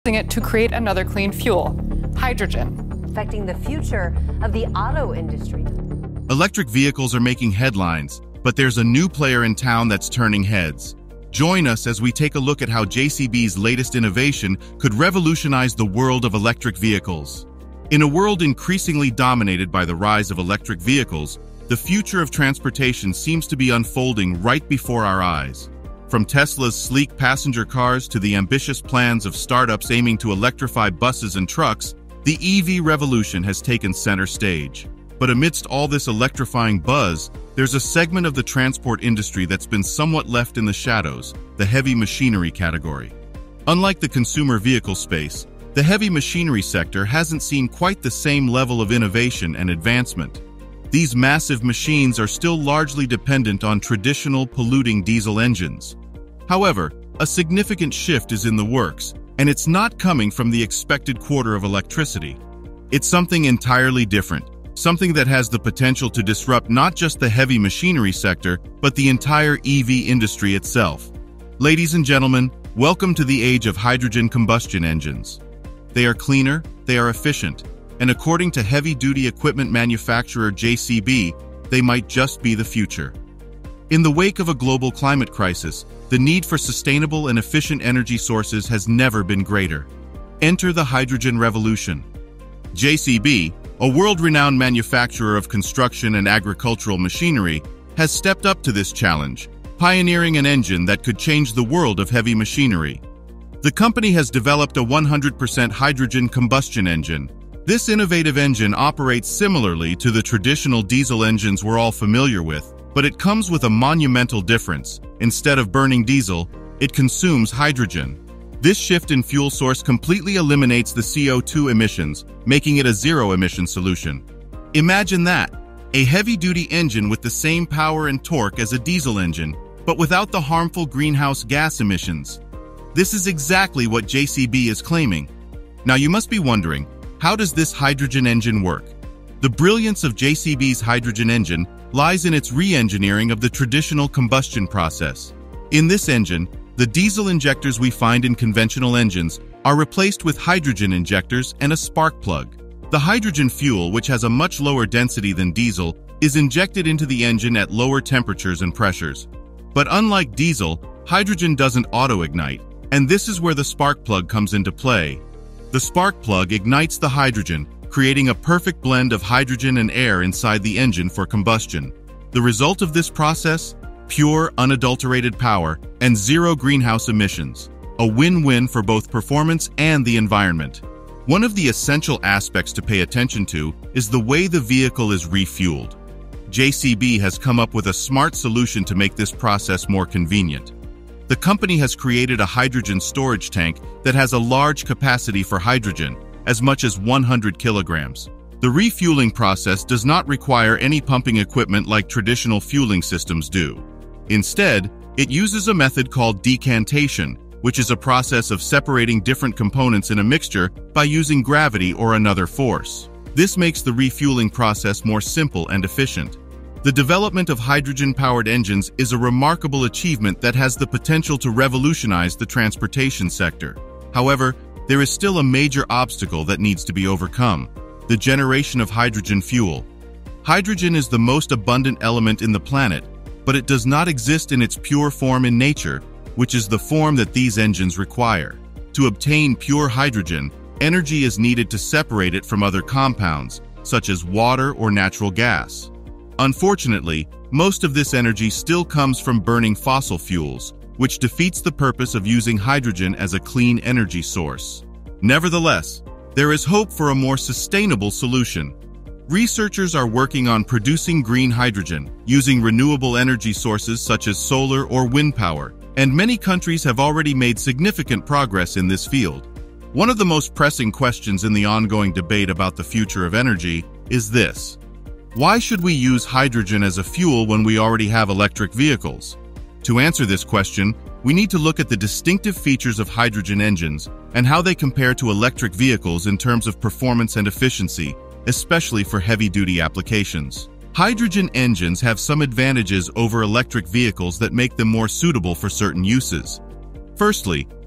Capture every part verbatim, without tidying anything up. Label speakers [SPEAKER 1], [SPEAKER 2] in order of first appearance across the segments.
[SPEAKER 1] using it to create another clean fuel, hydrogen.
[SPEAKER 2] Affecting the future of the auto industry.
[SPEAKER 3] Electric vehicles are making headlines, but there's a new player in town that's turning heads. Join us as we take a look at how J C B's latest innovation could revolutionize the world of electric vehicles. In a world increasingly dominated by the rise of electric vehicles, the future of transportation seems to be unfolding right before our eyes. From Tesla's sleek passenger cars to the ambitious plans of startups aiming to electrify buses and trucks, the E V revolution has taken center stage. But amidst all this electrifying buzz, there's a segment of the transport industry that's been somewhat left in the shadows, the heavy machinery category. Unlike the consumer vehicle space, the heavy machinery sector hasn't seen quite the same level of innovation and advancement. These massive machines are still largely dependent on traditional polluting diesel engines. However, a significant shift is in the works, and it's not coming from the expected quarter of electricity. It's something entirely different, something that has the potential to disrupt not just the heavy machinery sector, but the entire E V industry itself. Ladies and gentlemen, welcome to the age of hydrogen combustion engines. They are cleaner, they are efficient, and according to heavy-duty equipment manufacturer J C B, they might just be the future. In the wake of a global climate crisis, the need for sustainable and efficient energy sources has never been greater. Enter the hydrogen revolution. J C B, a world-renowned manufacturer of construction and agricultural machinery, has stepped up to this challenge, pioneering an engine that could change the world of heavy machinery. The company has developed a one hundred percent hydrogen combustion engine. This innovative engine operates similarly to the traditional diesel engines we're all familiar with, but it comes with a monumental difference. Instead of burning diesel, it consumes hydrogen. This shift in fuel source completely eliminates the C O two emissions, making it a zero-emission solution. Imagine that, a heavy-duty engine with the same power and torque as a diesel engine, but without the harmful greenhouse gas emissions. This is exactly what J C B is claiming. Now you must be wondering, how does this hydrogen engine work? The brilliance of J C B's hydrogen engine lies in its re-engineering of the traditional combustion process. In this engine, the diesel injectors we find in conventional engines are replaced with hydrogen injectors and a spark plug. The hydrogen fuel, which has a much lower density than diesel, is injected into the engine at lower temperatures and pressures. But unlike diesel, hydrogen doesn't auto-ignite, and this is where the spark plug comes into play. The spark plug ignites the hydrogen, creating a perfect blend of hydrogen and air inside the engine for combustion. The result of this process? Pure, unadulterated power and zero greenhouse emissions. A win-win for both performance and the environment. One of the essential aspects to pay attention to is the way the vehicle is refueled. J C B has come up with a smart solution to make this process more convenient. The company has created a hydrogen storage tank that has a large capacity for hydrogen, as much as one hundred kilograms. The refueling process does not require any pumping equipment like traditional fueling systems do. Instead, it uses a method called decantation, which is a process of separating different components in a mixture by using gravity or another force. This makes the refueling process more simple and efficient. The development of hydrogen-powered engines is a remarkable achievement that has the potential to revolutionize the transportation sector. However, there is still a major obstacle that needs to be overcome: the generation of hydrogen fuel. Hydrogen is the most abundant element in the planet, but it does not exist in its pure form in nature, which is the form that these engines require. To obtain pure hydrogen, energy is needed to separate it from other compounds, such as water or natural gas. Unfortunately, most of this energy still comes from burning fossil fuels, which defeats the purpose of using hydrogen as a clean energy source. Nevertheless, there is hope for a more sustainable solution. Researchers are working on producing green hydrogen using renewable energy sources such as solar or wind power, and many countries have already made significant progress in this field. One of the most pressing questions in the ongoing debate about the future of energy is this: why should we use hydrogen as a fuel when we already have electric vehicles? To answer this question, we need to look at the distinctive features of hydrogen engines and how they compare to electric vehicles in terms of performance and efficiency, especially for heavy-duty applications. Hydrogen engines have some advantages over electric vehicles that make them more suitable for certain uses. Firstly,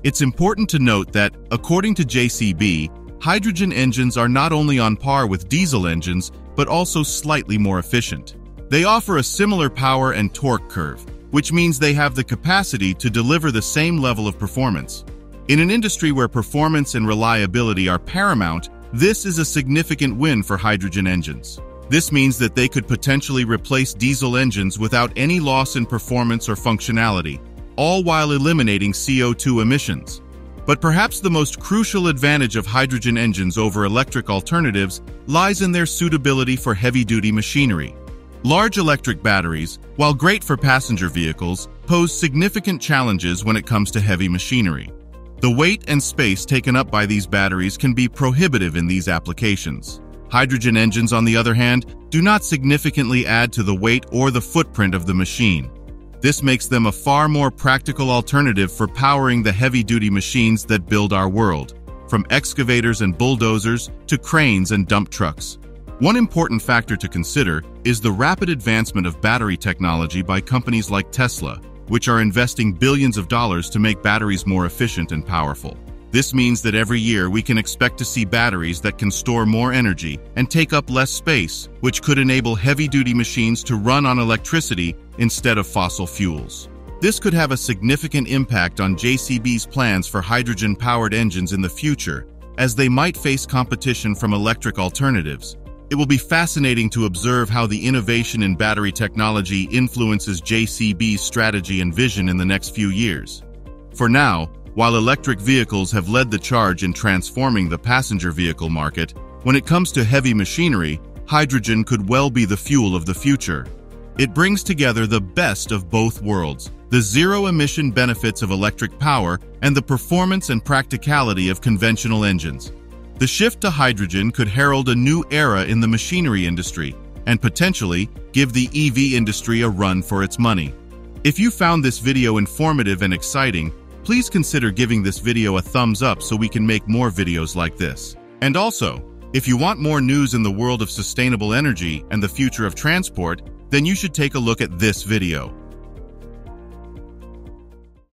[SPEAKER 3] It's important to note that, according to J C B, hydrogen engines are not only on par with diesel engines, but also slightly more efficient. They offer a similar power and torque curve, which means they have the capacity to deliver the same level of performance. In an industry where performance and reliability are paramount, this is a significant win for hydrogen engines. This means that they could potentially replace diesel engines without any loss in performance or functionality, all while eliminating C O two emissions. But perhaps the most crucial advantage of hydrogen engines over electric alternatives lies in their suitability for heavy-duty machinery. Large electric batteries, while great for passenger vehicles, pose significant challenges when it comes to heavy machinery. The weight and space taken up by these batteries can be prohibitive in these applications. Hydrogen engines, on the other hand, do not significantly add to the weight or the footprint of the machine. This makes them a far more practical alternative for powering the heavy-duty machines that build our world, from excavators and bulldozers to cranes and dump trucks. One important factor to consider is the rapid advancement of battery technology by companies like Tesla, which are investing billions of dollars to make batteries more efficient and powerful. This means that every year we can expect to see batteries that can store more energy and take up less space, which could enable heavy-duty machines to run on electricity instead of fossil fuels. This could have a significant impact on J C B's plans for hydrogen-powered engines in the future, as they might face competition from electric alternatives. It will be fascinating to observe how the innovation in battery technology influences J C B's strategy and vision in the next few years. For now, while electric vehicles have led the charge in transforming the passenger vehicle market, when it comes to heavy machinery, hydrogen could well be the fuel of the future. It brings together the best of both worlds, the zero-emission benefits of electric power and the performance and practicality of conventional engines. The shift to hydrogen could herald a new era in the machinery industry and potentially give the E V industry a run for its money. If you found this video informative and exciting, please consider giving this video a thumbs up so we can make more videos like this. And also, if you want more news in the world of sustainable energy and the future of transport, then you should take a look at this video.